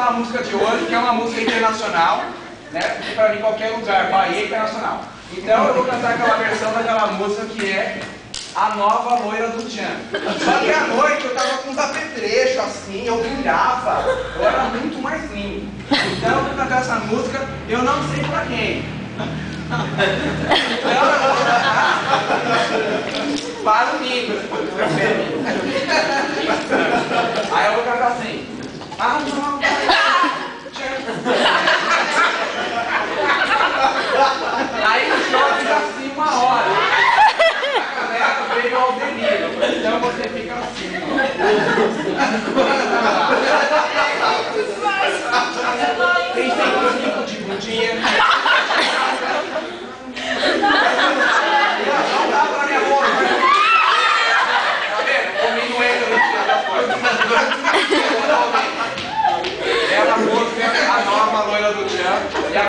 a música de hoje, que é uma música internacional, né? Porque pra mim qualquer lugar, Bahia é internacional. Então eu vou cantar aquela versão daquela música que é A Nova Loira do Tchan. Só que à noite eu tava com uns apetrechos assim, eu brilhava, eu era muito mais lindo. Então eu vou cantar essa música, eu não sei pra quem. Então eu vou cantar para o Nicolas. Aí eu vou cantar assim. A Nova Aí o show fica assim 1 hora. A galera veio ao delírio. Então você fica assim, ó. Tem 5 de bundinha.